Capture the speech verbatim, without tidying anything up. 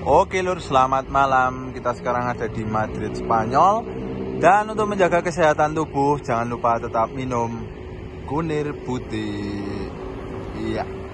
Oke lur, selamat malam. Kita sekarang ada di Madrid, Spanyol. Dan untuk menjaga kesehatan tubuh, jangan lupa tetap minum kunir putih. Iya.